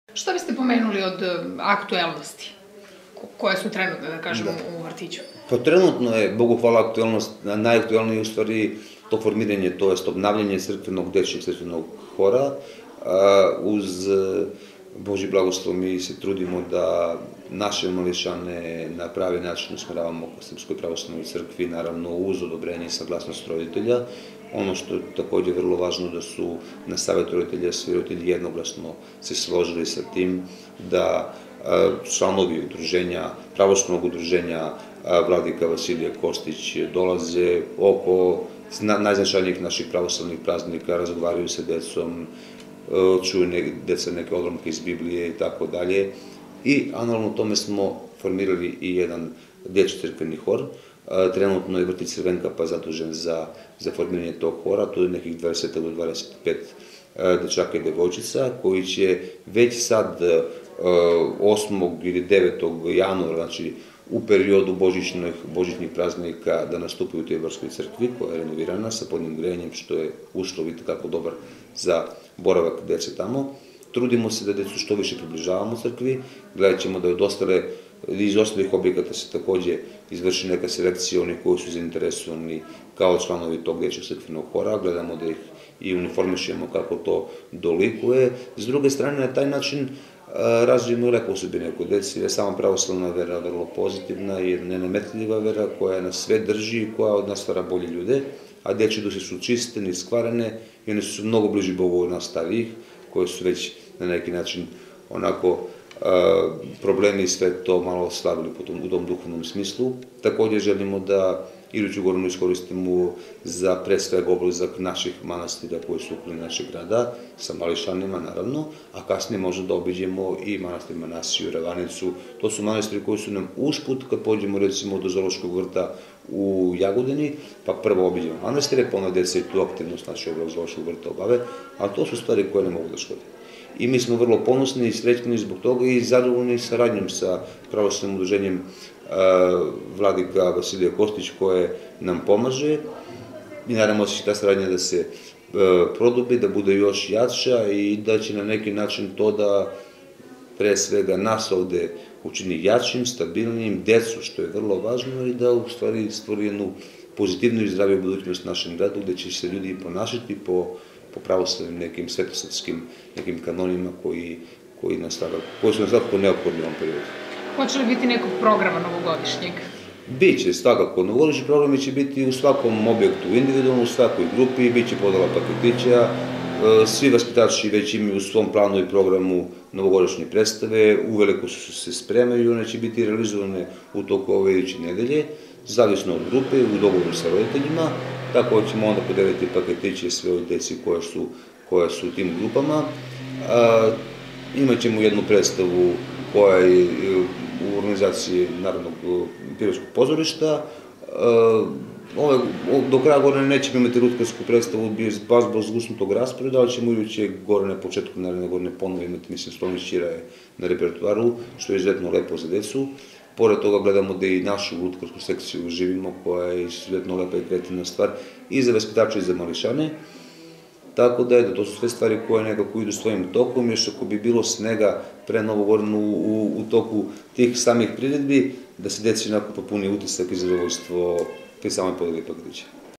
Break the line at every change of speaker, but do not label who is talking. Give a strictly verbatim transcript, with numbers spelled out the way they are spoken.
Šta biste pomenuli od aktuelnosti? Koje su trenutno, da kažemo, u vrtiću?
Pa trenutno je, Bogu hvala, aktuelnost, najaktuelnije u stvari to formiranje, to jest obnavljanje crkvenog, dečjeg crkvenog hora. Uz Božji blagoslov mi se trudimo da naše mališane na pravi način usmeravamo ka Srpskoj pravoslavnoj crkvi, naravno uz odobrenje i saglasnost roditelja. Ono što je takođe vrlo važno da su na savetu roditelja svi roditelji jednoglasno se složili sa tim da članovi udruženja, pravoslavnog udruženja Vladika Vasilije Kostić dolaze oko najznačajnijih naših pravoslavnih praznika, razgovaraju sa decom, čuju deca neke odlomke iz Biblije i tako dalje. I analogno tome smo formirali i jedan dečji crkveni hor. Trenutno je vrtić Crvenka pa zadužen za formiranje tog hora, to je nekih dvadeset do dvadeset pet dečaka i devojčica, koji će već sad osmog ili devetog januara, znači u periodu božićnih praznika, da nastupaju u Tijbarskoj crkvi, koja je renovirana sa podnim grejanjem, što je uslov i tako dobar za boravak dece tamo. Trudimo se da decu što više približavamo crkvi, gledat ćemo da od ostale, iz ostalih objekata se takođe izvrši neka selekcija onih koji su zainteresovani kao članovi tog dečjeg crkvenog hora, gledamo da ih i uniformišemo kako to dolikuje. S druge strane, na taj način razvijemo i lepo osobine kod deci, jer je sama pravoslavna vera vrlo pozitivna i nenametljiva vera koja nas sve drži i koja od nas stvara bolje ljude, a dečje duše su čiste, niskvarene i one su mnogo bliži Bogu od nas starijih, koje su već na neki način onako problemi i sve to malo ostavili u tom duhovnom smislu. Takođe želimo da iduću godinu iskoristimo za pre svega oblizak naših manastira koji su okolo našeg grada, sa mališanima naravno, a kasnije možemo da obiđemo i manastir Manasiju, Ravanicu. To su manastiri koji su nam usput, kad pođemo recimo do Zoološkog vrta u Jagodini, pa prvo obiđemo manastire, pa onda deca i tu aktivnost naše Zoološkog vrta obave, a to su stvari koje ne mogu da škode. I mi smo vrlo ponosni i srećni zbog toga i zadovoljni saradnjom sa pravoslavnim udruženjem Vladika Vasilije Kostić koje nam pomaže i naravno će ta saradnja da se produbi, da bude još jača i da će na neki način to da pre svega nas ovde učini jačim, stabilnim, decu, što je vrlo važno i da u stvari stvori jednu pozitivnu i zdraviju budućnost našem gradu gde će se ljudi ponašati po po pravoslavnim nekim svetosavskim nekim kanonima koji su nam svakako neophodni u ovom periodu.
Hoće li biti nekog programa novogodišnjeg?
Biće, svakako. Novogodišnji programi će biti u svakom objektu individualno, u svakoj grupi, biće podela paketića. Svi vaspitači već imaju u svom planu i programu novogodišnje predstave, uveliko su se spremaju i one će biti realizovane u toku ove iduće nedelje, zavisno od grupe, u dogovoru sa roditeljima. Tako ćemo onda podeliti paketiće sve ove deci koja su u tim grupama. Imaćemo jednu predstavu koja je u organizaciji Narodnog pjevačkog pozorišta. Do kraja godine nećemo imati rutkarsku predstavu, baš zbog zgusnutog rasporeda, ali ćemo iduće godine, na početku naredne godine, ponovo imati, mislim, Slonić Ćira je na repertuaru, što je izuzetno lepo za decu. Pored toga gledamo da i našu lutkarsku sekciju živimo, koja je izuzetno lepa i kreativna stvar i za vaspitače i za mališane. Tako da, eto, to su sve stvari koje nekako idu svojim tokom, još ako bi bilo snega pre Novu godinu u toku tih samih priredbi, da se deci onako popuni utisak i zadovoljstvo pri samoj podeli paketića.